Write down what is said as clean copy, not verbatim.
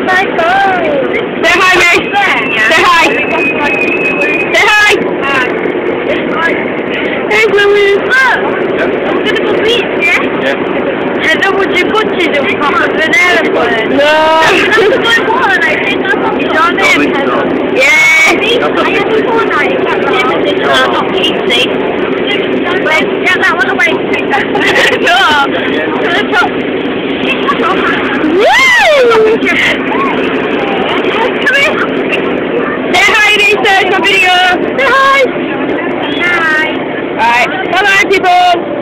my phone. Say hi, Meg. Say hi. Say hi. Hey, Louis. Look, I'm gonna go beach, yeah? Yeah. And then would you put it in an airplane? No. That's a good one, I think that's what your name has. Yeah. I had a phone night. That's not easy. Wait, get that one away. No. Woo! Come here. Say hi, Lisa. It's a video. Say hi. Hi. Alright. Bye-bye, people.